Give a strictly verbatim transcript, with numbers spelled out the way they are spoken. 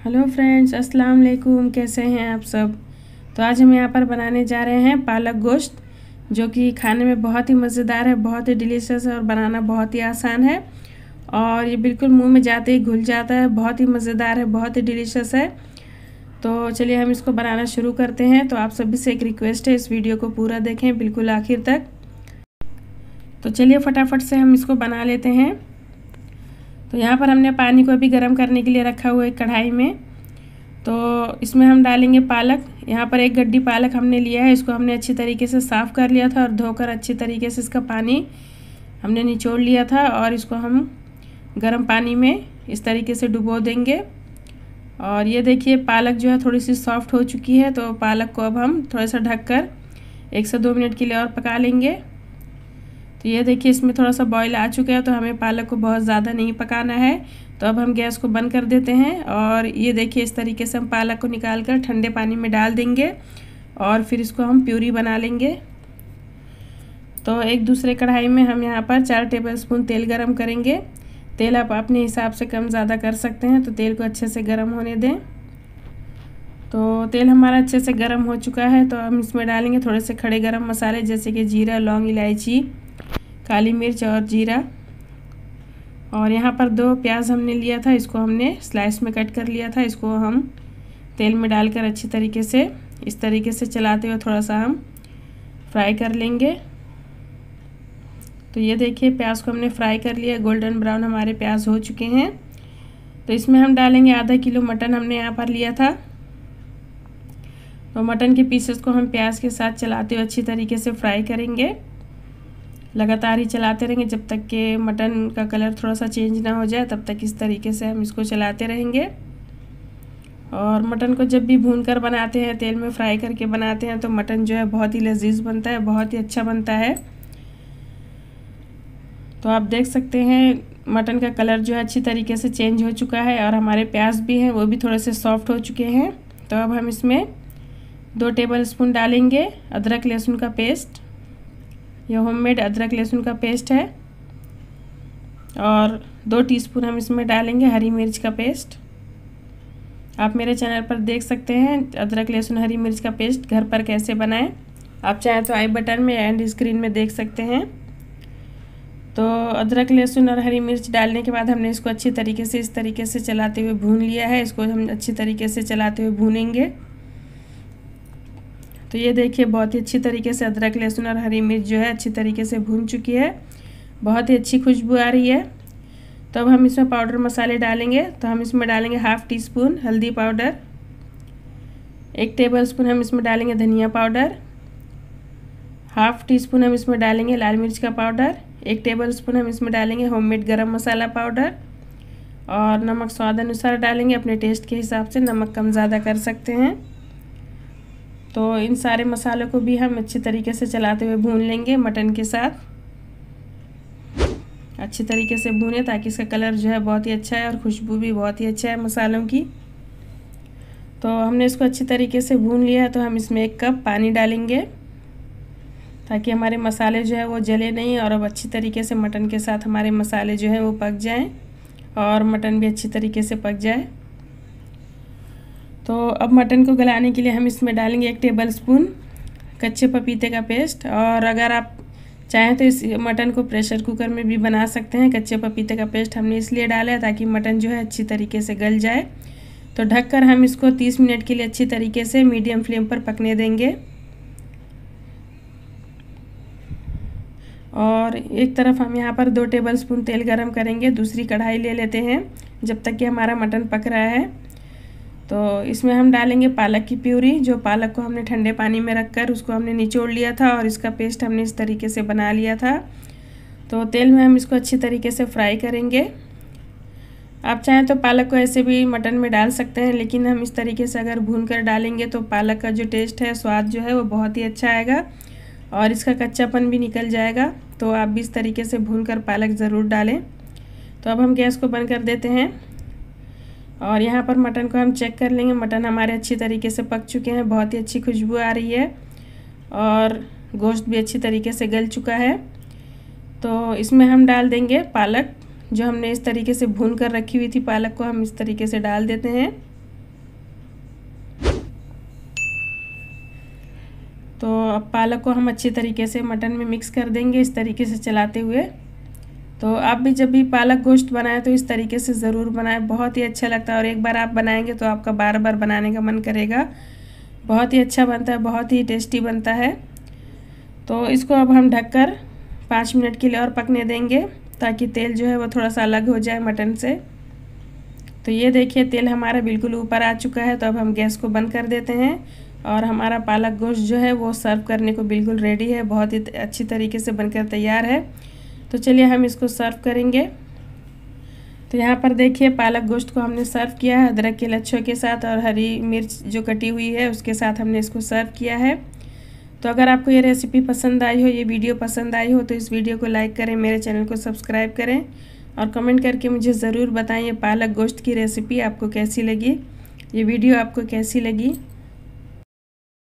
Hello friends, अस्सलाम वालेकुम। कैसे हैं आप सब। तो आज हम यहाँ पर बनाने जा रहे हैं पालक गोश्त, जो कि खाने में बहुत ही मज़ेदार है, बहुत ही डिलीशियस है और बनाना बहुत ही आसान है। और ये बिल्कुल मुंह में जाते ही घुल जाता है, बहुत ही मज़ेदार है, बहुत ही डिलीशियस है। तो चलिए हम इसको बनाना शुरू करते हैं। तो आप सभी से एक रिक्वेस्ट है, इस वीडियो को पूरा देखें बिल्कुल आखिर तक। तो चलिए फटाफट से हम इसको बना लेते हैं। तो यहाँ पर हमने पानी को अभी गर्म करने के लिए रखा हुआ है कढ़ाई में। तो इसमें हम डालेंगे पालक। यहाँ पर एक गड्डी पालक हमने लिया है, इसको हमने अच्छी तरीके से साफ़ कर लिया था और धोकर अच्छी तरीके से इसका पानी हमने निचोड़ लिया था। और इसको हम गर्म पानी में इस तरीके से डुबो देंगे। और ये देखिए पालक जो है थोड़ी सी सॉफ्ट हो चुकी है। तो पालक को अब हम थोड़ा सा ढककर एक से दो मिनट के लिए और पका लेंगे। तो ये देखिए इसमें थोड़ा सा बॉईल आ चुका है, तो हमें पालक को बहुत ज़्यादा नहीं पकाना है। तो अब हम गैस को बंद कर देते हैं। और ये देखिए इस तरीके से हम पालक को निकाल कर ठंडे पानी में डाल देंगे और फिर इसको हम प्यूरी बना लेंगे। तो एक दूसरे कढ़ाई में हम यहाँ पर चार टेबलस्पून तेल गरम करेंगे। तेल आप अपने हिसाब से कम ज़्यादा कर सकते हैं। तो तेल को अच्छे से गर्म होने दें। तो तेल हमारा अच्छे से गर्म हो चुका है। तो हम इसमें डालेंगे थोड़े से खड़े गरम मसाले, जैसे कि जीरा, लौंग, इलायची, काली मिर्च और जीरा। और यहाँ पर दो प्याज हमने लिया था, इसको हमने स्लाइस में कट कर लिया था। इसको हम तेल में डालकर अच्छी तरीके से इस तरीके से चलाते हुए थोड़ा सा हम फ्राई कर लेंगे। तो ये देखिए प्याज को हमने फ्राई कर लिया, गोल्डन ब्राउन हमारे प्याज हो चुके हैं। तो इसमें हम डालेंगे आधा किलो मटन हमने यहाँ पर लिया था। तो मटन के पीसेस को हम प्याज के साथ चलाते हुए अच्छी तरीके से फ्राई करेंगे। लगातार ही चलाते रहेंगे जब तक कि मटन का कलर थोड़ा सा चेंज ना हो जाए, तब तक इस तरीके से हम इसको चलाते रहेंगे। और मटन को जब भी भूनकर बनाते हैं, तेल में फ्राई करके बनाते हैं, तो मटन जो है बहुत ही लजीज बनता है, बहुत ही अच्छा बनता है। तो आप देख सकते हैं मटन का कलर जो है अच्छी तरीके से चेंज हो चुका है और हमारे प्याज भी हैं वो भी थोड़े से सॉफ्ट हो चुके हैं। तो अब हम इसमें दो टेबल स्पून डालेंगे अदरक लहसुन का पेस्ट। यह होममेड अदरक लहसुन का पेस्ट है। और दो टीस्पून हम इसमें डालेंगे हरी मिर्च का पेस्ट। आप मेरे चैनल पर देख सकते हैं अदरक लहसुन हरी मिर्च का पेस्ट घर पर कैसे बनाएं। आप चाहें तो आई बटन में एंड स्क्रीन में देख सकते हैं। तो अदरक लहसुन और हरी मिर्च डालने के बाद हमने इसको अच्छी तरीके से इस तरीके से चलाते हुए भून लिया है। इसको हम अच्छी तरीके से चलाते हुए भूनेंगे। तो ये देखिए बहुत ही अच्छी तरीके से अदरक लहसुन और हरी मिर्च जो है अच्छी तरीके से भून चुकी है, बहुत ही अच्छी खुशबू आ रही है। तो अब हम इसमें पाउडर मसाले डालेंगे। तो हम इसमें डालेंगे हाफ़ टी स्पून हल्दी पाउडर, एक टेबल स्पून हम इसमें डालेंगे धनिया पाउडर, हाफ़ टी स्पून हम इसमें डालेंगे लाल मिर्च का पाउडर, एक टेबल स्पून हम इसमें डालेंगे होममेड गरम मसाला पाउडर और नमक स्वाद अनुसार डालेंगे। अपने टेस्ट के हिसाब से नमक कम ज़्यादा कर सकते हैं। तो इन सारे मसालों को भी हम अच्छी तरीके से चलाते हुए भून लेंगे मटन के साथ। अच्छी तरीके से भूने ताकि इसका कलर जो है बहुत ही अच्छा है और खुशबू भी बहुत ही अच्छा है मसालों की। तो हमने इसको अच्छी तरीके से भून लिया है। तो हम इसमें एक कप पानी डालेंगे ताकि हमारे मसाले जो है वो जले नहीं और अब अच्छी तरीके से मटन के साथ हमारे मसाले जो हैं वो पक जाएं और मटन भी अच्छी तरीके से पक जाए। तो अब मटन को गलाने के लिए हम इसमें डालेंगे एक टेबल स्पून कच्चे पपीते का पेस्ट। और अगर आप चाहें तो इस मटन को प्रेशर कुकर में भी बना सकते हैं। कच्चे पपीते का पेस्ट हमने इसलिए डाला है ताकि मटन जो है अच्छी तरीके से गल जाए। तो ढककर हम इसको तीस मिनट के लिए अच्छी तरीके से मीडियम फ्लेम पर पकने देंगे। और एक तरफ हम यहाँ पर दो टेबल स्पून तेल गरम करेंगे, दूसरी कढ़ाई ले लेते हैं जब तक कि हमारा मटन पक रहा है। तो इसमें हम डालेंगे पालक की प्यूरी। जो पालक को हमने ठंडे पानी में रखकर उसको हमने निचोड़ लिया था और इसका पेस्ट हमने इस तरीके से बना लिया था। तो तेल में हम इसको अच्छी तरीके से फ्राई करेंगे। आप चाहें तो पालक को ऐसे भी मटन में डाल सकते हैं, लेकिन हम इस तरीके से अगर भून कर डालेंगे तो पालक का जो टेस्ट है, स्वाद जो है वो बहुत ही अच्छा आएगा और इसका कच्चापन भी निकल जाएगा। तो आप भी इस तरीके से भून कर पालक ज़रूर डालें। तो अब हम गैस को बंद कर देते हैं और यहाँ पर मटन को हम चेक कर लेंगे। मटन हमारे अच्छी तरीके से पक चुके हैं, बहुत ही अच्छी खुशबू आ रही है और गोश्त भी अच्छी तरीके से गल चुका है। तो इसमें हम डाल देंगे पालक, जो हमने इस तरीके से भून कर रखी हुई थी पालक को हम इस तरीके से डाल देते हैं। अब पालक को हम अच्छी तरीके से मटन में मिक्स कर देंगे, इस तरीके से चलाते हुए। तो आप भी जब भी पालक गोश्त बनाएं तो इस तरीके से ज़रूर बनाएं, बहुत ही अच्छा लगता है। और एक बार आप बनाएंगे तो आपका बार बार बनाने का मन करेगा। बहुत ही अच्छा बनता है, बहुत ही टेस्टी बनता है। तो इसको अब हम ढककर पाँच मिनट के लिए और पकने देंगे, ताकि तेल जो है वो थोड़ा सा अलग हो जाए मटन से। तो ये देखिए तेल हमारा बिल्कुल ऊपर आ चुका है। तो अब हम गैस को बंद कर देते हैं और हमारा पालक गोश्त जो है वो सर्व करने को बिल्कुल रेडी है, बहुत ही अच्छी तरीके से बनकर तैयार है। तो चलिए हम इसको सर्व करेंगे। तो यहाँ पर देखिए पालक गोश्त को हमने सर्व किया है अदरक के लच्छों के साथ, और हरी मिर्च जो कटी हुई है उसके साथ हमने इसको सर्व किया है। तो अगर आपको ये रेसिपी पसंद आई हो, ये वीडियो पसंद आई हो, तो इस वीडियो को लाइक करें, मेरे चैनल को सब्सक्राइब करें और कमेंट करके मुझे ज़रूर बताएं ये पालक गोश्त की रेसिपी आपको कैसी लगी, ये वीडियो आपको कैसी लगी।